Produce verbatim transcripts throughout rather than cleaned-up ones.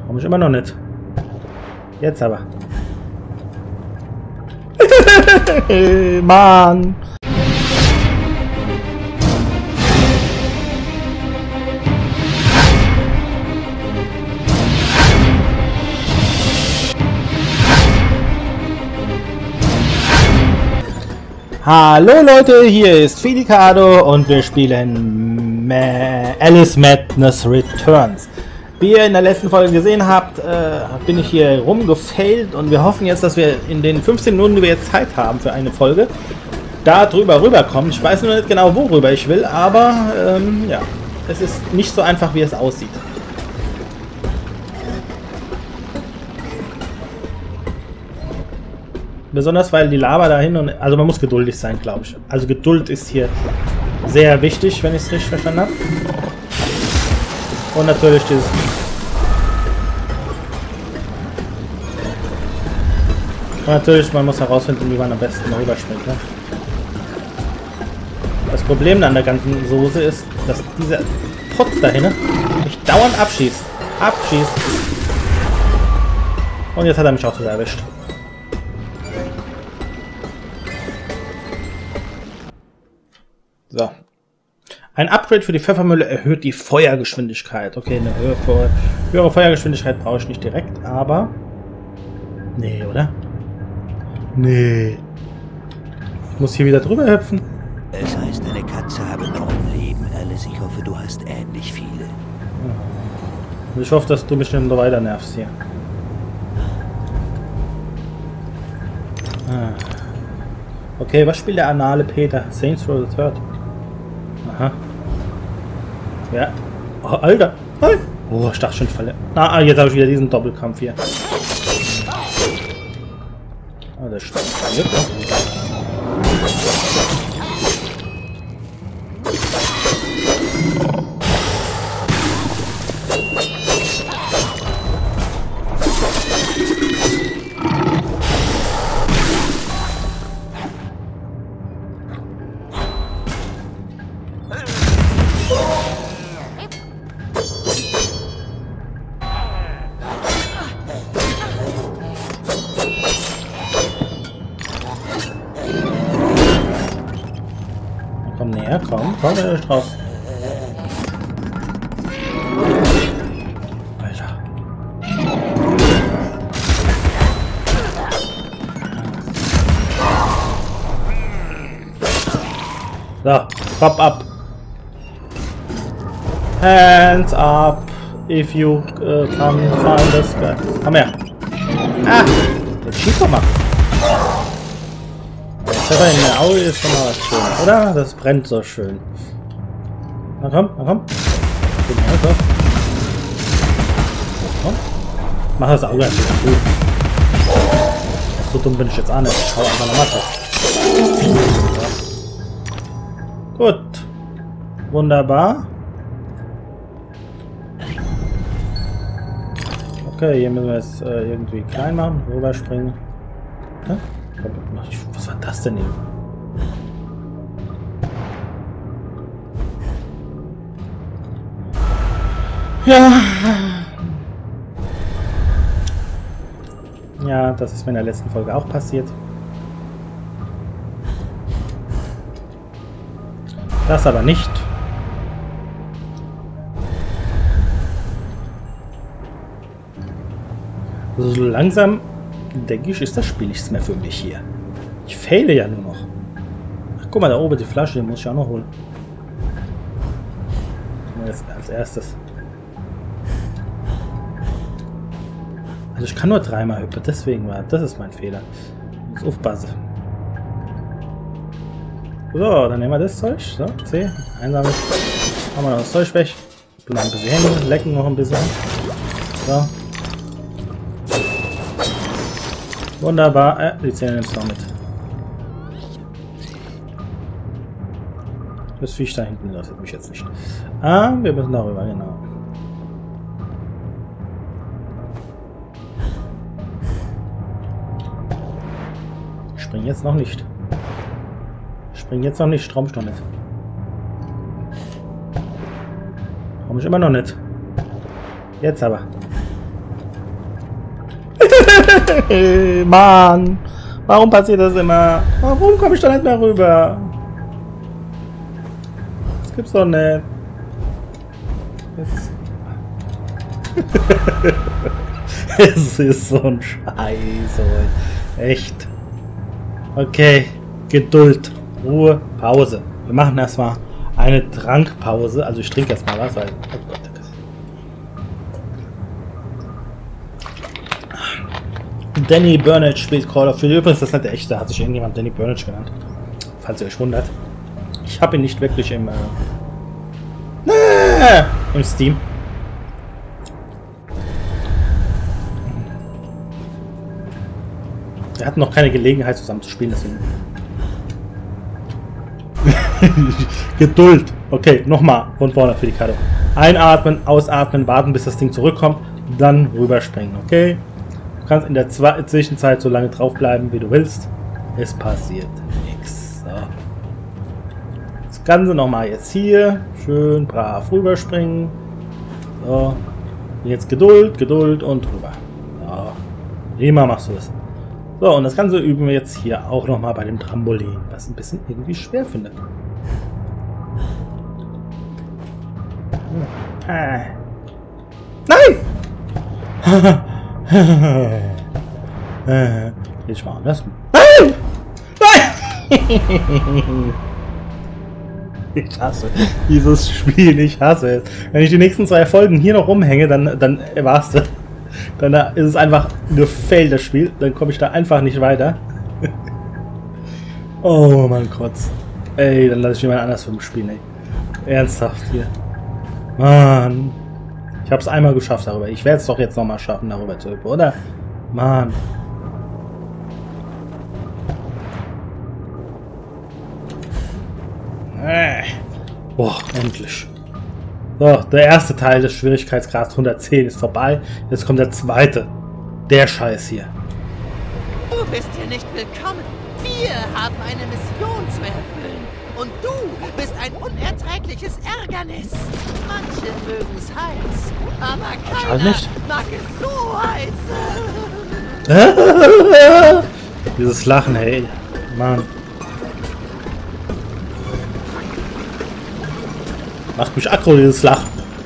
Komm ich immer noch nicht. Jetzt aber. Mann! Hallo Leute, hier ist Felicado und wir spielen Ma Alice Madness Returns. Wie ihr in der letzten Folge gesehen habt, äh, bin ich hier rumgefailt und wir hoffen jetzt, dass wir in den fünfzehn Minuten, die wir jetzt Zeit haben für eine Folge, da drüber rüberkommen. Ich weiß nur nicht genau, worüber ich will, aber ähm, ja, es ist nicht so einfach, wie es aussieht. Besonders weil die Lava dahin und... Also man muss geduldig sein, glaube ich. Also Geduld ist hier sehr wichtig, wenn ich es richtig verstanden habe. Und natürlich dieses... Und natürlich, man muss herausfinden, wie man am besten rüberspringt. Ne? Das Problem an der ganzen Soße ist, dass dieser Putz dahin mich dauernd abschießt. Abschießt. Und jetzt hat er mich auch wieder erwischt. So. Ein Upgrade für die Pfeffermühle erhöht die Feuergeschwindigkeit. Okay, eine höhere, höhere Feuergeschwindigkeit brauche ich nicht direkt, aber... Nee, oder? Nee. Ich muss hier wieder drüber hüpfen. Es heißt, deine Katze habe noch ein Leben, Alice. Ich hoffe, du hast ähnlich viele. Ich hoffe, dass du mich nicht noch weiter nervst hier. Ah. Okay, was spielt der anale Peter? Saints Row the Third. Aha. Ja. Oh, Alter. Hey. Oh, ich dachte schon, ich falle. Ah, jetzt habe ich wieder diesen Doppelkampf hier. Oh, der stimmt. Komm näher, komm, komm da drauf. Alter. So, pop up. Hands up if you uh, can find this guy. Komm her. Ah, der schießt doch mal. Pfeffer in der Auge ist schon mal was Schönes, oder? Das brennt so schön. Na komm, na komm. Komm. Mach das Auge einfach gut. So dumm bin ich jetzt auch nicht. Ich hau einfach nochmal drauf. Gut. Wunderbar. Okay, hier müssen wir jetzt äh, irgendwie klein machen, rüberspringen. Ja? Was war das denn eben? Ja. Ja, das ist mir in der letzten Folge auch passiert. Das aber nicht. Also so langsam denke ich, ist das Spiel nichts mehr für mich hier. Ich faile ja nur noch. Ach, guck mal, da oben die Flasche, die muss ich auch noch holen. Jetzt als erstes. Also ich kann nur dreimal hüpfen, deswegen war das ist mein Fehler. Ich muss aufpassen. So, dann nehmen wir das Zeug. So, C. Einsammeln. Haben wir noch das Zeug weg. Noch ein bisschen hängen, lecken noch ein bisschen. So. Wunderbar. Äh, die Zähne nimmst du noch mit. Das Viech da hinten interessiert mich jetzt nicht. Ah, wir müssen darüber, genau. Ich spring jetzt noch nicht. Ich spring jetzt noch nicht. Traum ich noch nicht. Traum ich immer noch nicht. Jetzt aber. Mann! Warum passiert das immer? Warum komme ich da nicht mehr rüber? Das gibt's doch nicht. Jetzt. Es ist so ein Scheiß. Echt. Okay. Geduld. Ruhe. Pause. Wir machen erstmal eine Trankpause. Also ich trinke erstmal was, weil. Oh Gott. Danny Burnett spielt Call of Duty. Übrigens, das ist nicht der echte. Da hat sich irgendjemand Danny Burnett genannt. Falls ihr euch wundert. Ich habe ihn nicht wirklich im, äh, äh, im Steam. Wir hatten noch keine Gelegenheit zusammen zu spielen, deswegen. Geduld. Okay, nochmal von vorne für die Karte. Einatmen, ausatmen, warten, bis das Ding zurückkommt, dann rüberspringen, okay? Du kannst in der Zwe Zwischenzeit so lange draufbleiben, wie du willst. Es passiert nichts. So. Das Ganze nochmal jetzt hier. Schön brav rüberspringen. So. Jetzt Geduld, Geduld und rüber. So. Prima machst du das. So, und das Ganze üben wir jetzt hier auch nochmal bei dem Trampolin, was ein bisschen irgendwie schwer findet. Ah. Nein! Jetzt mal anders. Nein! Nein! Ich hasse dieses Spiel, ich hasse es. Wenn ich die nächsten zwei Folgen hier noch rumhänge, dann, dann war's das. Dann ist es einfach gefailt, das Spiel. Dann komme ich da einfach nicht weiter. Oh mein Gott. Ey, dann lasse ich jemand anders vom Spielen, ey. Ernsthaft hier. Mann. Ich habe es einmal geschafft darüber. Ich werde es doch jetzt nochmal schaffen, darüber zu hüpfen, oder? Mann. Äh. Boah, endlich. So, der erste Teil des Schwierigkeitsgrads hundertzehn ist vorbei. Jetzt kommt der zweite. Der Scheiß hier. Du bist hier nicht willkommen. Wir haben eine Mission zu erfüllen. Und du bist ein unerträgliches Ärgernis. Manche mögen es heiß, aber keiner nicht. mag es so heiß. Dieses Lachen, hey. Mann. Macht mich aggro, dieses Lachen.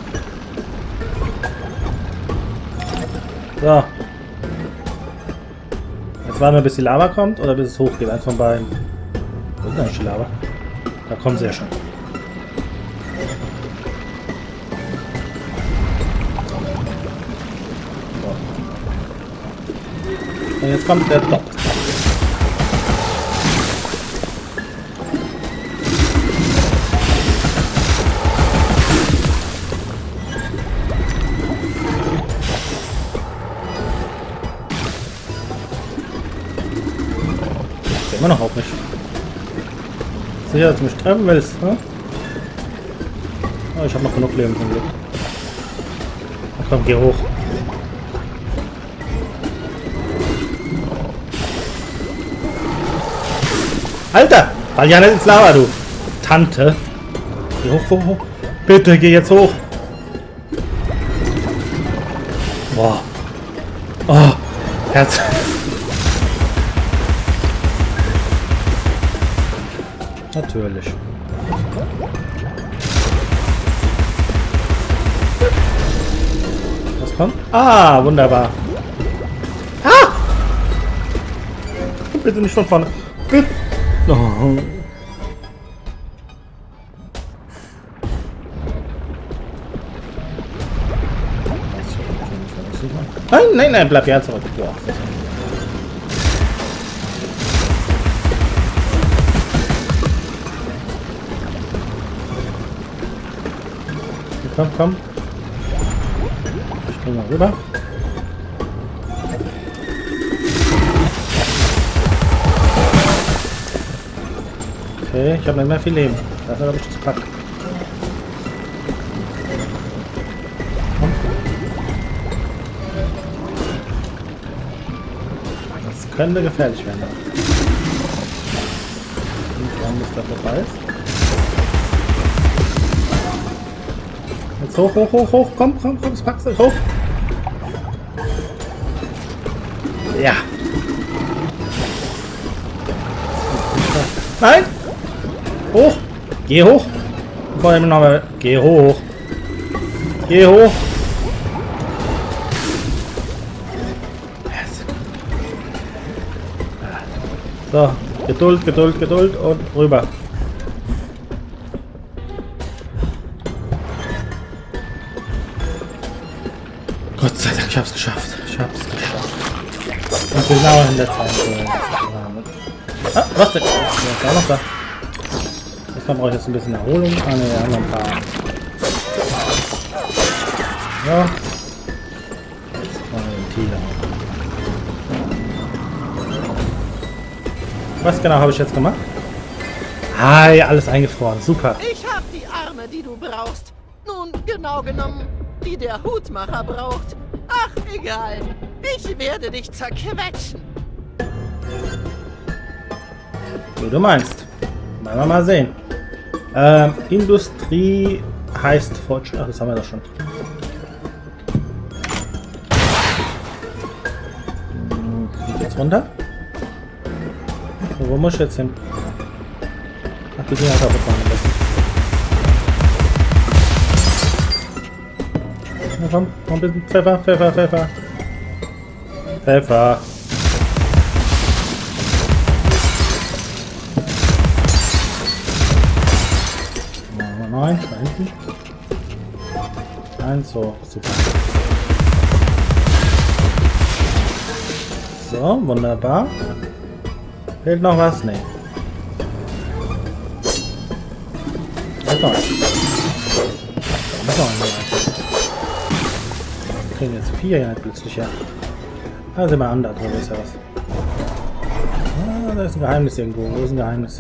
So. Jetzt warten wir, bis die Lava kommt oder bis es hochgeht. Eins von beiden. Wo ist eigentlich die Lava? Da kommt sie ja schon. So. Und jetzt kommt der Top. Immer noch auf mich. Sicher, dass du mich treffen willst, ne? Oh, ich habe noch genug Leben zum Glück. Na komm, geh hoch. Alter! Fall ja nicht ins Lava, du! Tante! Geh hoch, hoch, hoch! Bitte, geh jetzt hoch! Boah! Oh! Herz! Natürlich. Was kommt? Ah, wunderbar. Ah! Bitte nicht von vorne. Bitte. Oh. Nein, nein, nein, bleib ja zurück. Boah. Komm, komm. Ich spring mal rüber. Okay, ich habe nicht mehr viel Leben. Dafür habe ich das Pack. Komm. Das könnte gefährlich werden. Und warum das da vorbei ist. Jetzt hoch, hoch, hoch, hoch, komm, komm, komm, das packst du hoch. Ja. Nein! Hoch! Geh hoch! Vor allem nochmal. Geh hoch! Geh hoch! So, Geduld, Geduld, Geduld und rüber. Gott sei Dank, ich hab's geschafft. Ich hab's geschafft. Und genau in der Zeit. Ah, was denn? Ja, ist auch noch da. Erstmal brauche ich jetzt ein bisschen Erholung. Ah ne, wir haben noch ein paar. Ja. Jetzt mal den Tila. Was genau habe ich jetzt gemacht? Ah, ja, alles eingefroren. Super. Ich habe die Arme, die du brauchst. Nun, genau genommen, die der Hutmacher braucht. Ach, egal. Ich werde dich zerquetschen. Wie du meinst. Wollen wir mal sehen. Ähm, Industrie heißt Fortschritt. Ach, das haben wir doch schon. Wie geht's runter? So, wo muss ich jetzt hin? Ach, die Dinger kaputt machen am besten. Na komm, noch ein bisschen Pfeffer, Pfeffer, Pfeffer. Pfeffer. Nein, da hinten. Eins, so, super. So, wunderbar. Fehlt noch was? Nee. Was noch? Was noch? Wir kriegen jetzt vier ja plötzlich, ja. Da sind wir an, da drin ist ja was. Ah, da ist ein Geheimnis irgendwo. Wo ist ein Geheimnis?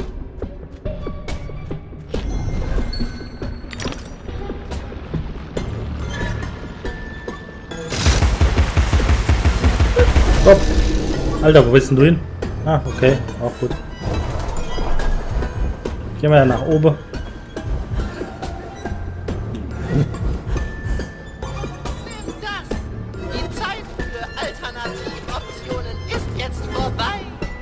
Stopp! Alter, wo bist denn du hin? Ah, okay, auch gut. Gehen wir ja nach oben. Das! Die Zeit für Alternativoptionen ist jetzt vorbei.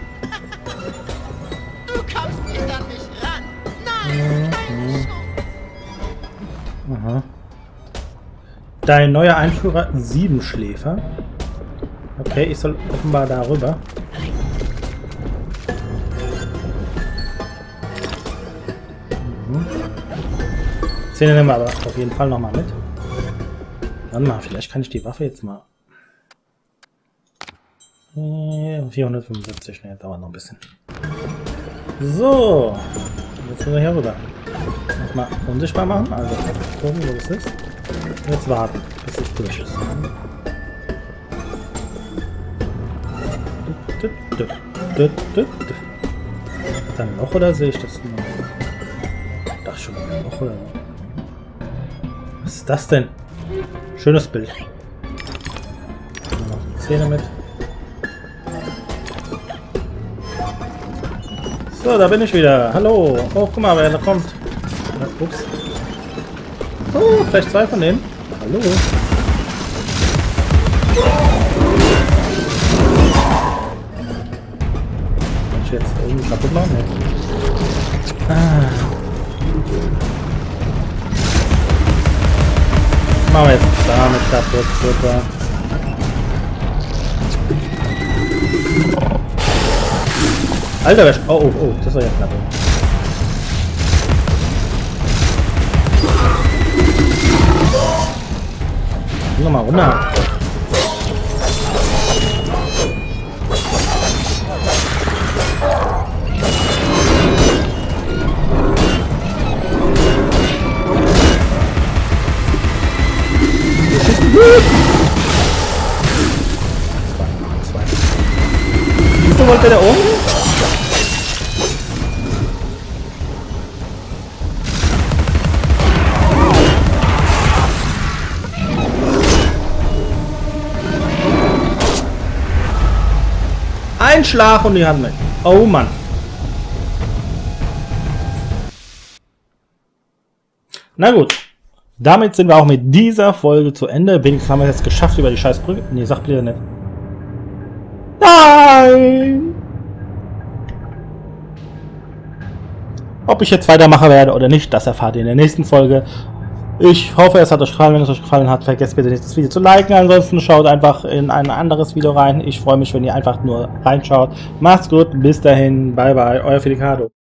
Du kommst mir dann nicht ran. Nein, kein Schuss. Aha. Dein neuer Einführer, Siebenschläfer. Okay, ich soll offenbar darüber. Mhm. Zähne nehmen wir aber auf jeden Fall nochmal mit. Warte mal, vielleicht kann ich die Waffe jetzt mal. vierhundertfünfundsiebzig, ne, dauert noch ein bisschen. So, jetzt sind wir hier rüber. Nochmal unsichtbar machen, also gucken, wo es ist. Jetzt warten, bis es durch ist. Ist da ein Loch oder sehe ich das nur? Ich dachte schon, ein Loch oder so. Was ist das denn? Schönes Bild. Noch die Zähne mit. So, da bin ich wieder. Hallo. Oh, guck mal, wer da kommt. Ups. Oh, vielleicht zwei von denen. Hallo. Jetzt irgendwie kaputt machen? Nee. Ah. Machen wir jetzt damit kaputt, super. Alter, wer... Oh, oh, oh, das war ja knapp. Nochmal runter. Wieso wollte der oben? Ein Schlag und die Hand weg. Oh Mann. Na gut. Damit sind wir auch mit dieser Folge zu Ende. Wenigstens haben wir es jetzt geschafft über die scheiß Brücke. Nee, sag bitte nicht. Nein! Ob ich jetzt weitermachen werde oder nicht, das erfahrt ihr in der nächsten Folge. Ich hoffe, es hat euch gefallen. Wenn es euch gefallen hat, vergesst bitte nicht, das Video zu liken. Ansonsten schaut einfach in ein anderes Video rein. Ich freue mich, wenn ihr einfach nur reinschaut. Macht's gut, bis dahin, bye bye, euer Felicado.